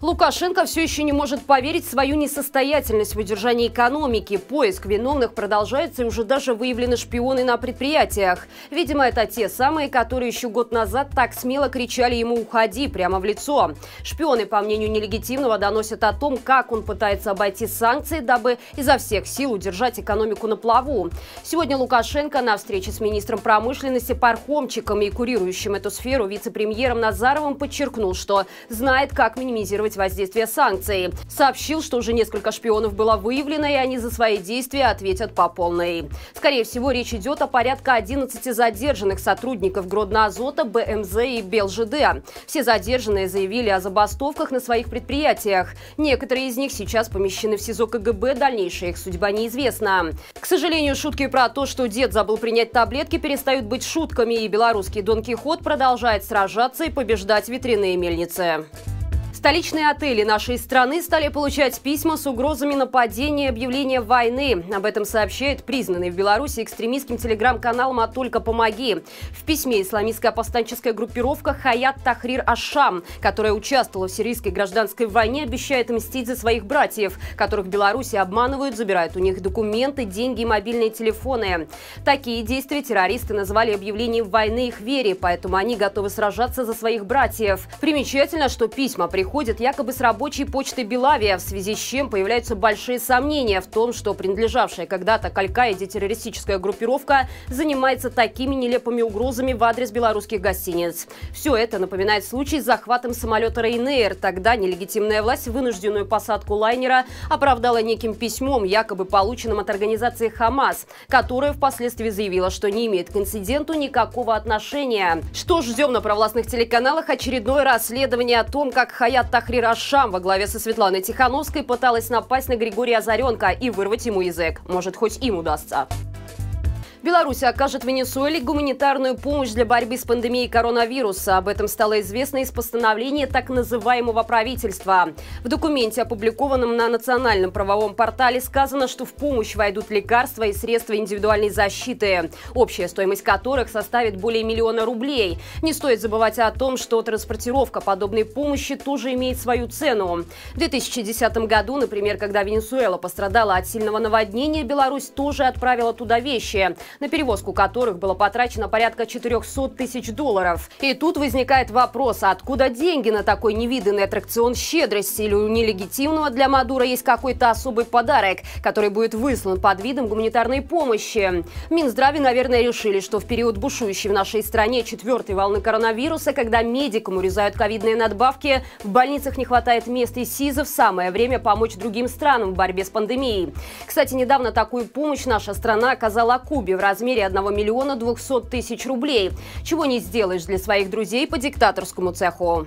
Лукашенко все еще не может поверить в свою несостоятельность в удержании экономики. Поиск виновных продолжается, и уже даже выявлены шпионы на предприятиях. Видимо, это те самые, которые еще год назад так смело кричали ему «уходи» прямо в лицо. Шпионы, по мнению нелегитимного, доносят о том, как он пытается обойти санкции, дабы изо всех сил удержать экономику на плаву. Сегодня Лукашенко на встрече с министром промышленности Пархомчиком и курирующим эту сферу вице-премьером Назаровым подчеркнул, что знает, как минимизировать воздействие санкций. Сообщил, что уже несколько шпионов было выявлено, и они за свои действия ответят по полной. Скорее всего, речь идет о порядка 11 задержанных сотрудников Гродно-Азота, БМЗ и БелЖД. Все задержанные заявили о забастовках на своих предприятиях. Некоторые из них сейчас помещены в СИЗО КГБ, дальнейшая их судьба неизвестна. К сожалению, шутки про то, что дед забыл принять таблетки, перестают быть шутками, и белорусский Дон Кихот продолжает сражаться и побеждать ветряные мельницы. Столичные отели нашей страны стали получать письма с угрозами нападения и объявления войны. Об этом сообщает признанный в Беларуси экстремистским телеграм-каналом «А только помоги». В письме исламистская повстанческая группировка «Хаят Тахрир Аш-Шам», которая участвовала в сирийской гражданской войне, обещает мстить за своих братьев, которых в Беларуси обманывают, забирают у них документы, деньги и мобильные телефоны. Такие действия террористы назвали объявлением войны их вере, поэтому они готовы сражаться за своих братьев. Примечательно, что письма приходят якобы с рабочей почты Белавия, в связи с чем появляются большие сомнения в том, что принадлежавшая когда-то к Аль-Каиде террористическая группировка занимается такими нелепыми угрозами в адрес белорусских гостиниц. Все это напоминает случай с захватом самолета Ryanair. Тогда нелегитимная власть вынужденную посадку лайнера оправдала неким письмом, якобы полученным от организации «Хамас», которая впоследствии заявила, что не имеет к инциденту никакого отношения. Что ж, ждем на провластных телеканалах очередное расследование о том, как Хаят Тахрир Аш-Шам во главе со Светланой Тихановской пыталась напасть на Григория Озаренко и вырвать ему язык. Может, хоть им удастся. Беларусь окажет Венесуэле гуманитарную помощь для борьбы с пандемией коронавируса. Об этом стало известно из постановления так называемого правительства. В документе, опубликованном на национальном правовом портале, сказано, что в помощь войдут лекарства и средства индивидуальной защиты, общая стоимость которых составит более 1 000 000 рублей. Не стоит забывать о том, что транспортировка подобной помощи тоже имеет свою цену. В 2010 году, например, когда Венесуэла пострадала от сильного наводнения, Беларусь тоже отправила туда вещи, на перевозку которых было потрачено порядка $400 000. И тут возникает вопрос, откуда деньги на такой невиданный аттракцион щедрости, или у нелегитимного для Мадуро есть какой-то особый подарок, который будет выслан под видом гуманитарной помощи. В Минздраве, наверное, решили, что в период бушующей в нашей стране 4-й волны коронавируса, когда медикам урезают ковидные надбавки, в больницах не хватает мест и СИЗов, самое время помочь другим странам в борьбе с пандемией. Кстати, недавно такую помощь наша страна оказала Кубе в размере 1 200 000 рублей. Чего не сделаешь для своих друзей по диктаторскому цеху.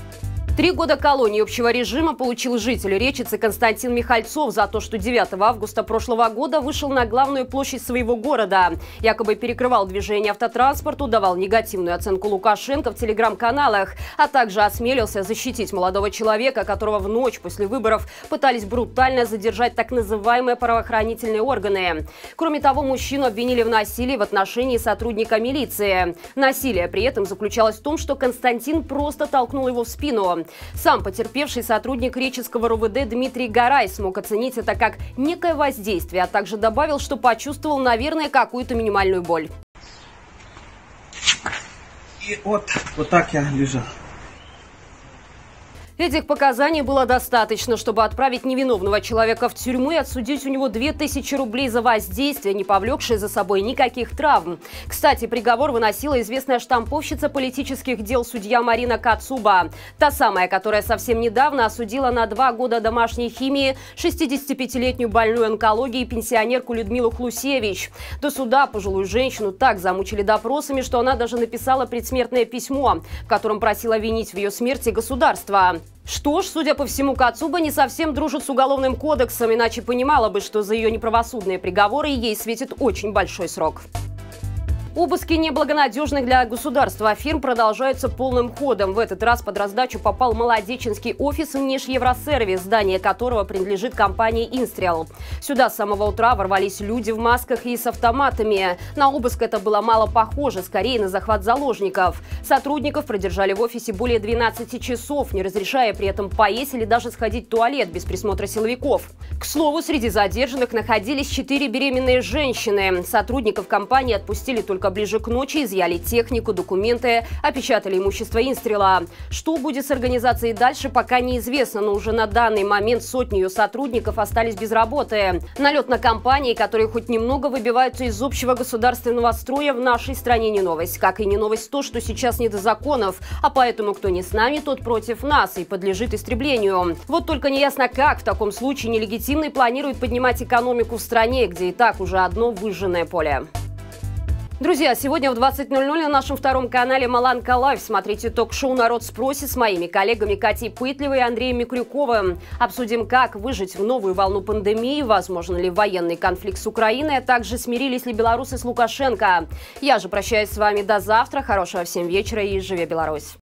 3 года колонии общего режима получил житель Речицы Константин Михальцов за то, что 9 августа прошлого года вышел на главную площадь своего города. Якобы перекрывал движение автотранспорту, давал негативную оценку Лукашенко в телеграм-каналах, а также осмелился защитить молодого человека, которого в ночь после выборов пытались брутально задержать так называемые правоохранительные органы. Кроме того, мужчину обвинили в насилии в отношении сотрудника милиции. Насилие при этом заключалось в том, что Константин просто толкнул его в спину. Сам потерпевший сотрудник Речицкого РУВД Дмитрий Гарай смог оценить это как некое воздействие, а также добавил, что почувствовал, наверное, какую-то минимальную боль. И вот так я лежал. Этих показаний было достаточно, чтобы отправить невиновного человека в тюрьму и отсудить у него 2000 рублей за воздействие, не повлекшее за собой никаких травм. Кстати, приговор выносила известная штамповщица политических дел судья Марина Кацуба. Та самая, которая совсем недавно осудила на 2 года домашней химии 65-летнюю больную онкологией пенсионерку Людмилу Хлусевич. До суда пожилую женщину так замучили допросами, что она даже написала предсмертное письмо, в котором просила винить в ее смерти государство. Что ж, судя по всему, Кацуба не совсем дружит с Уголовным кодексом, иначе понимала бы, что за ее неправосудные приговоры ей светит очень большой срок. Обыски неблагонадежных для государства фирм продолжаются полным ходом. В этот раз под раздачу попал Молодеченский офис «Внешевросервис», здание которого принадлежит компании «Инстрел». Сюда с самого утра ворвались люди в масках и с автоматами. На обыск это было мало похоже, скорее на захват заложников. Сотрудников продержали в офисе более 12 часов, не разрешая при этом поесть или даже сходить в туалет без присмотра силовиков. К слову, среди задержанных находились 4 беременные женщины. Сотрудников компании отпустили только ближе к ночи, изъяли технику, документы, опечатали имущество «Инстрела». Что будет с организацией дальше, пока неизвестно, но уже на данный момент сотни ее сотрудников остались без работы. Налет на компании, которые хоть немного выбиваются из общего государственного строя, в нашей стране не новость. Как и не новость то, что сейчас не до законов, а поэтому кто не с нами, тот против нас и подлежит истреблению. Вот только неясно, как в таком случае нелегитимный планирует поднимать экономику в стране, где и так уже одно выжженное поле. Друзья, сегодня в 20:00 на нашем втором канале «Маланка Лайв» смотрите ток-шоу «Народ спросит» с моими коллегами Катей Пытлевой и Андреем Микрюковым. Обсудим, как выжить в новую волну пандемии, возможен ли военный конфликт с Украиной, а также смирились ли белорусы с Лукашенко. Я же прощаюсь с вами до завтра. Хорошего всем вечера и живи Беларусь!